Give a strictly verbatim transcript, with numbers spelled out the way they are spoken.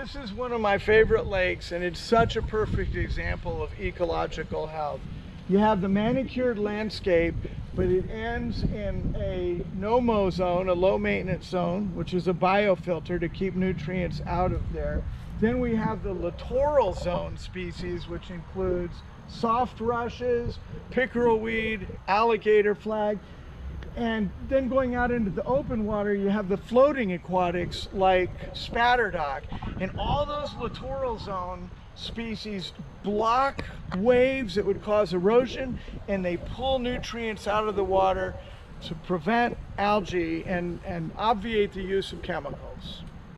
this is one of my favorite lakes, and it's such a perfect example of ecological health. You have the manicured landscape, but it ends in a no-mow zone, a low maintenance zone, which is a biofilter to keep nutrients out of there. Then we have the littoral zone species, which includes soft rushes, pickerel weed, alligator flag. And then going out into the open water, you have the floating aquatics like spatter dock. And all those littoral zone species block waves that would cause erosion, and they pull nutrients out of the water to prevent algae and, and obviate the use of chemicals.